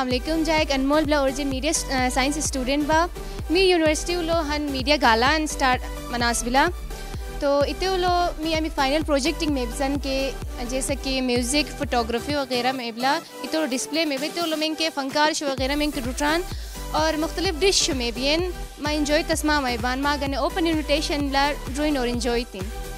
अस्सलाम वालेकुम जायक अनमोल ब्ला और जे मीडिया साइंस स्टूडेंट बा मी यूनिवर्सिटी उलो हन मीडिया गालान स्टार्ट मनासबिला तो इते उलो मी अमी फाइनल प्रोजेक्टिंग में बिसन के जैसे कि म्यूज़िक फोटोग्राफी वगैरह में बिला इतो डिस्प्ले में भी तो उलो में के फंकार शो वगैरह में के रुटान और मुख्तलिफ डिश में भी मैं इंजॉय तस्मा मैबान माँ गने ओपन इन्विटेशन ला ड्रोइन और इंजॉय थी।